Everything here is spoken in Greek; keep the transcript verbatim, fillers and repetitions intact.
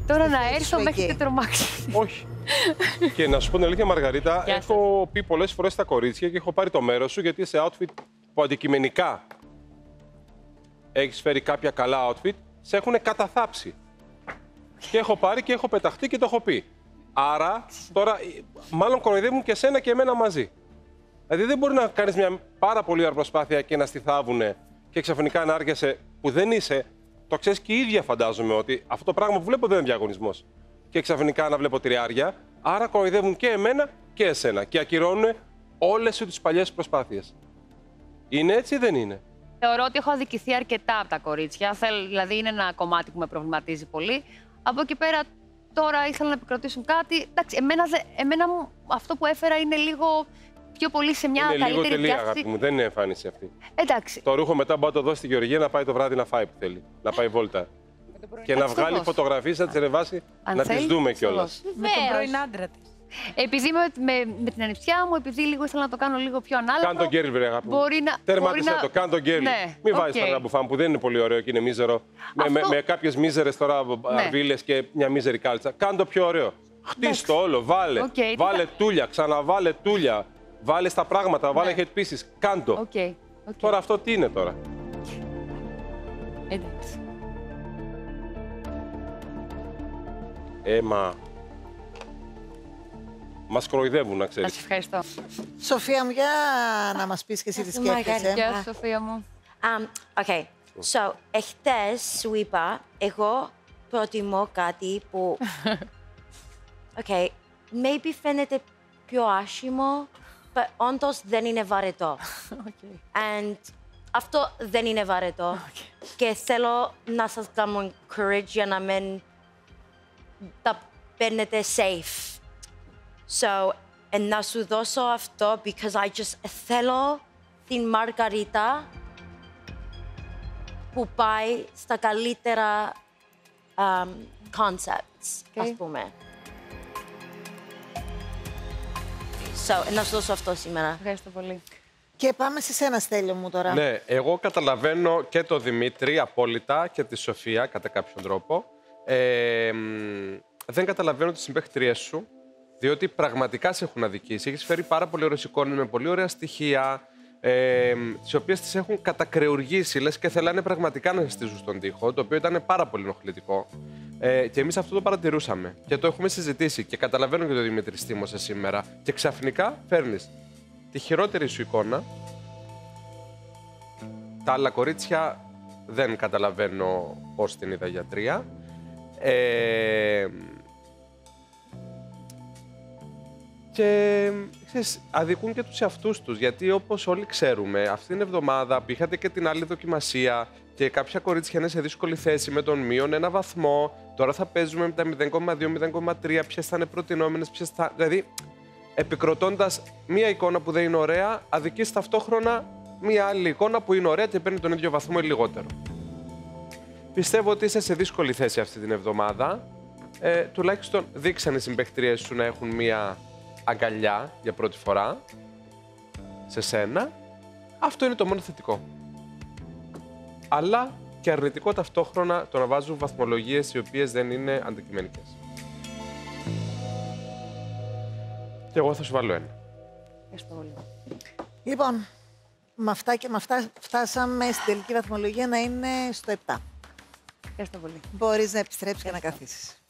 Τώρα να έρθω με έχετε τρομάξει. Όχι. Και να σου πω την αλήθεια, Μαργαρίτα, έχω πει πολλές φορές στα κορίτσια και έχω πάρει το μέρος σου, γιατί σε outfit που αντικειμενικά έχεις φέρει κάποια καλά outfit, σε έχουν καταθάψει. Και έχω πάρει και έχω πεταχτεί και το έχω πει. Άρα, τώρα, μάλλον κοροϊδεύουν και εσένα και εμένα μαζί. Δηλαδή, δεν μπορεί να κάνεις μια πάρα πολύ ωραία προσπάθεια και να στη θάβουνε και ξαφνικά να άργεσαι που δεν είσαι. Το ξέρεις και η ίδια, φαντάζομαι, ότι αυτό το πράγμα που βλέπω δεν είναι διαγωνισμός. Και ξαφνικά να βλέπω τριάρια. Άρα, κοροϊδεύουν και εμένα και εσένα. Και ακυρώνουν όλες τις παλιές προσπάθειες. Είναι έτσι ή δεν είναι? Θεωρώ ότι έχω αδικηθεί αρκετά από τα κορίτσια. Θέλω, δηλαδή, είναι ένα κομμάτι που με προβληματίζει πολύ. Από εκεί πέρα, τώρα ήθελα να επικροτήσουν κάτι. Εντάξει, εμένα, εμένα μου, αυτό που έφερα είναι λίγο πιο πολύ σε μια είναι καλύτερη λίγο τελεία, διάθεση. αγάπη μου, δεν είναι εμφάνιση αυτή. Εντάξει. Το ρούχο μετά μπορεί να το δώσει στη Γεωργία να πάει το βράδυ να φάει που θέλει. Να πάει βόλτα. Και να βγάλει φωτογραφίες, να τις ανεβάσει, να τις δούμε κιόλας. Με τον πρώην άντρα της. Επειδή με, με, με την ανιψιά μου, επειδή λίγο ήθελα να το κάνω λίγο πιο ανάλογο. Κάν τον γκέρλ, βρε αγάπη. Μπορεί να. Τερμάτισε μπορεί το, κάν τον γκέρλ. Ναι, Μην okay. βάζεις τα ραμπουφάν που δεν είναι πολύ ωραίο και είναι μίζερο. Αυτό... Με, με, με κάποιες μίζερες τώρα ναι. αρβίλες και μια μίζερη κάλτσα. Κάν το πιο ωραίο. Χτίσ' το όλο, βάλε. Okay, βάλε τι... τούλια, ξαναβάλε τούλια. Βάλε στα πράγματα, βάλε ναι. head pieces. Κάν το. Okay, okay. Τώρα αυτό τι είναι τώρα? Εντάξει. Έμα. Μας κοροϊδεύουν, να ξέρεις. Σας ευχαριστώ. Σοφία μου, για να μας πεις και εσύ τι σκέφτεσαι. Γεια σου, Σοφία μου. Um, okay, so, εχθές σου είπα, εγώ προτιμώ κάτι που... Okay, maybe φαίνεται πιο άσχημο, but όντως δεν είναι βαρετό. Okay. And αυτό δεν είναι βαρετό. Okay. Και θέλω να σας κάνω courage για να μην τα παίρνετε safe. So, να σου δώσω αυτό because I just θέλω την Μαργαρίτα που πάει στα καλύτερα um, concepts, okay. ας πούμε. So, να σου δώσω αυτό σήμερα. Ευχαριστώ πολύ. Και πάμε σε σένα, Στέλιο μου, τώρα. Ναι, εγώ καταλαβαίνω και το Δημήτρη απόλυτα και τη Σοφία κατά κάποιον τρόπο. Ε, δεν καταλαβαίνω τις συμπαίχτριές σου, διότι πραγματικά σε έχουν αδικήσει. Έχεις φέρει πάρα πολύ ωραίες εικόνες με πολύ ωραία στοιχεία, ε, τις οποίες τις έχουν κατακρεουργήσει, λες και θέλανε πραγματικά να στήσουν στον τοίχο, το οποίο ήταν πάρα πολύ ενοχλητικό. Ε, και εμείς αυτό το παρατηρούσαμε και το έχουμε συζητήσει και καταλαβαίνω και το Δημήτρη στήμωσε σήμερα. Και ξαφνικά φέρνεις τη χειρότερη σου εικόνα. Τα άλλα κορίτσια δεν καταλαβαίνω πώς την είδα γιατρία. Ε, και ξέρεις, αδικούν και τους εαυτούς τους, γιατί όπως όλοι ξέρουμε, αυτήν την εβδομάδα που είχατε και την άλλη δοκιμασία και κάποια κορίτσια είναι σε δύσκολη θέση με τον μείον ένα βαθμό, τώρα θα παίζουμε με τα μηδέν κόμμα δύο, μηδέν κόμμα τρία, ποιες θα είναι προτινόμενες, ποιες θα... Δηλαδή, επικροτώντας μία εικόνα που δεν είναι ωραία, αδικείς ταυτόχρονα μία άλλη εικόνα που είναι ωραία και παίρνει τον ίδιο βαθμό ή λιγότερο. Πιστεύω ότι είσαι σε δύσκολη θέση αυτή την εβδομάδα. Ε, τουλάχιστον δείξαν οι συμπαίχτριές σου να έχουν μία αγκαλιά για πρώτη φορά σε σένα. Αυτό είναι το μόνο θετικό. Αλλά και αρνητικό ταυτόχρονα το να βάζουν βαθμολογίες οι οποίες δεν είναι αντικειμενικές. Και εγώ θα σου βάλω ένα. Ευχαριστώ πολύ. Λοιπόν, με αυτά και με αυτά φτάσαμε στην τελική βαθμολογία να είναι στο επτά. Ευχαριστώ πολύ. Μπορείς να επιστρέψεις και να καθίσεις.